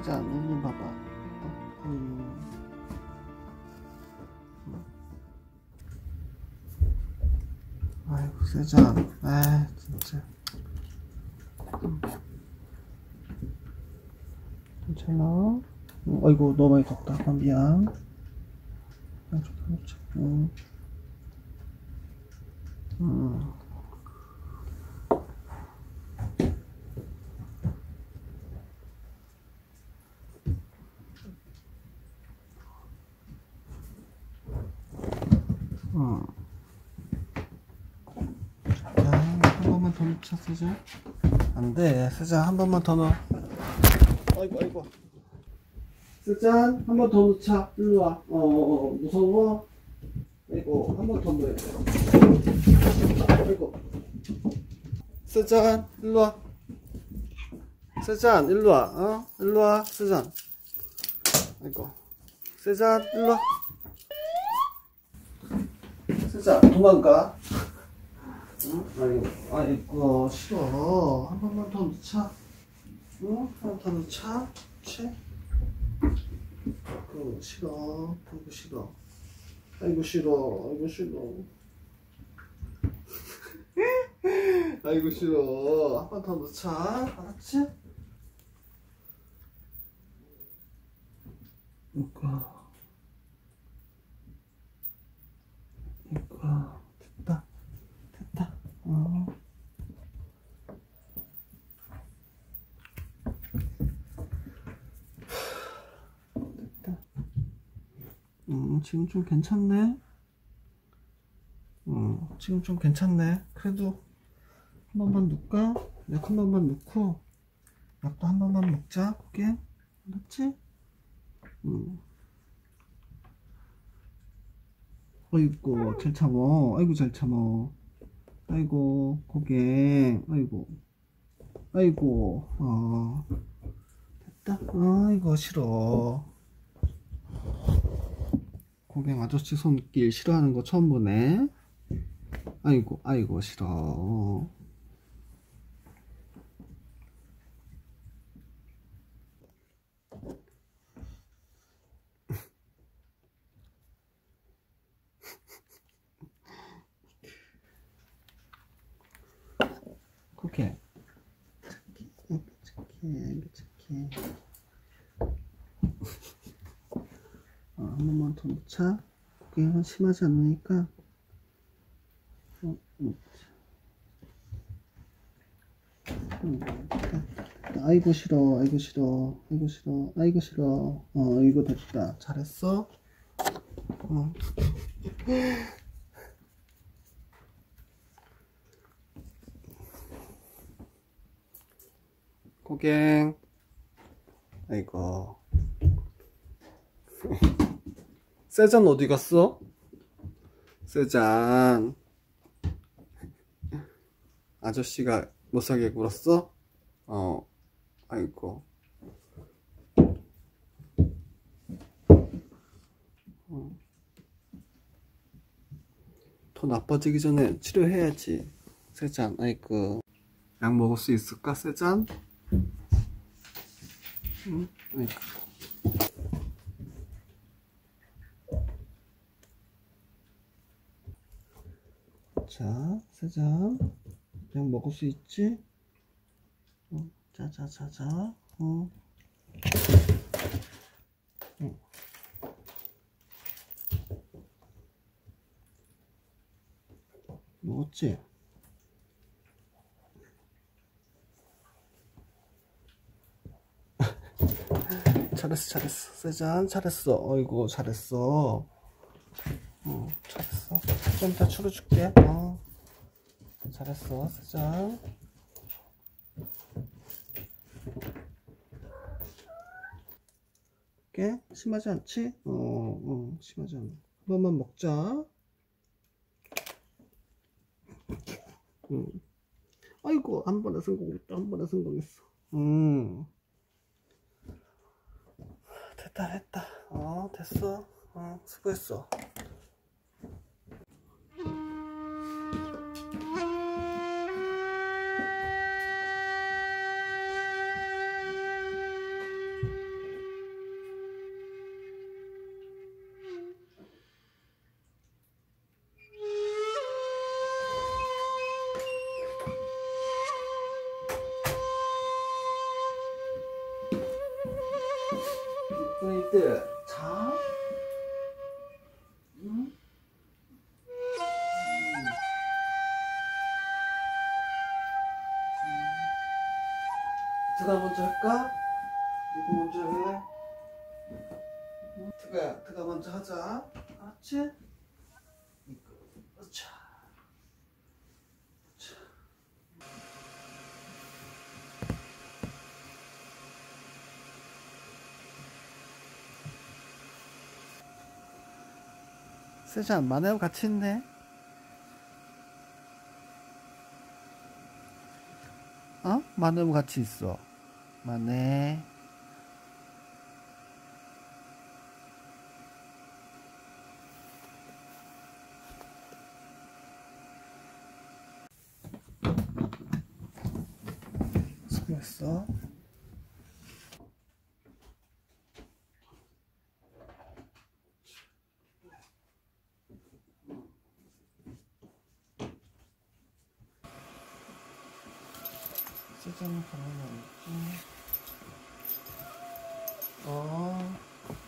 세잔 일로 봐봐. 아이고 세잔, 아 진짜. 괜찮아? 아이고 너무 많이 덥다. 아, 미안. 자, 한 번만 더 넣자, 세자. 안 돼, 세자. 한 번만 더 넣어. 아이고, 아이고. 세잔, 한 번 더 넣자. 일로 와. 무서워? 아이고, 한 번 더 넣어야 돼. 아이고. 세잔, 일로 와. 세잔, 일로 와. 일로 와, 세잔. 아이고. 세잔, 일로 와. 세잔, 도망가. 응? 아이고, 싫어. 한 번만 더 넣자. 응? 한 번 더 넣자. 그치? 그거 싫어. 그거 싫어. 아이고, 싫어. 아이고, 싫어. 아이고, 싫어. 한 번 더 넣자. 알았지? 이거. 됐다. 됐다. 됐다. 지금 좀 괜찮네. 지금 좀 괜찮네. 그래도 한 번만 넣을까? 약 한 번만 넣고 약도 한 번만 먹자. 고개. 알았지? 아이고 잘 참어. 아이고 잘 참어. 아이고 고개. 아이고 아이고. 됐다. 아이고 싫어. 고갱 아저씨 손길 싫어하는 거 처음 보네. 아이고 아이고 싫어. 고갱 착해. 한 번만 더 넣자. 고갱은 심하지 않으니까. 아이고 싫어. 아이고 싫어. 아이고 싫어. 아이고 싫어. 이거 됐다. 잘했어. 고갱. 아이고. 세잔 어디 갔어? 세잔. 아저씨가 못살게 굴었어? 아이고. 더 나빠지기 전에 치료해야지. 세잔, 아이고. 약 먹을 수 있을까, 세잔? 응? 아이고. 자, 세잔. 약 먹을 수 있지? 자자자자. 먹었지? 잘했어. 세잔, 잘했어. 어이구, 잘했어. 잘했어. 좀 이따 추려줄게. 잘했어, 세잔. 이렇게 심하지 않지? 심하지 않아. 한 번만 먹자. 아이고, 한 번에 성공했다. 한 번에 성공했어. 됐다. 됐어. 수고했어. 아기들, 자, 응? 드가 먼저 할까? 누구 먼저 할래? 드가 먼저 하자. 알았지? 자, 자. 세자, 마네하고 같이 있네. 어? 마네하고 같이 있어. 마네. 수고했어. 세자는 가만히 앉지. 어.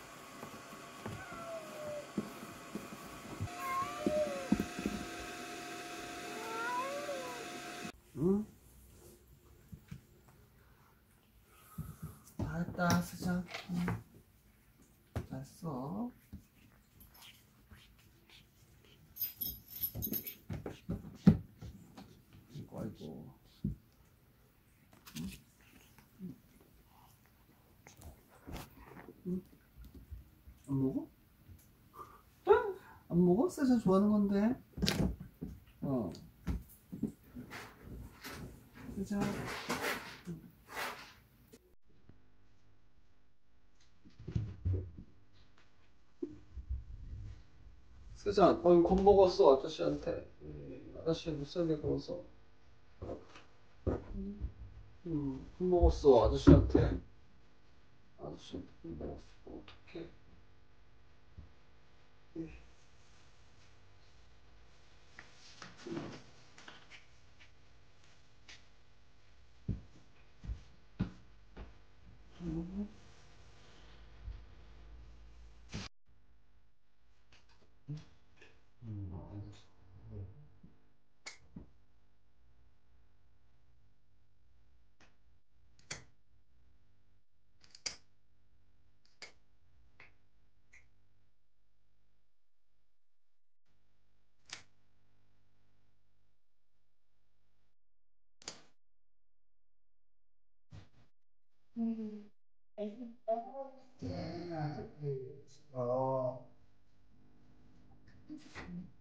응? 잘했다, 세자. 응. 잘했어. 아이고, 아이고. 응? 안 먹어? 안 먹어? 세자 좋아하는 건데. 어. 세자. 세자, 겁먹었어, 아저씨한테. 아저씨 못살게 굴어서. 겁먹었어, 아저씨한테. 아저씨한테 겁먹었어. 어떡해. 어.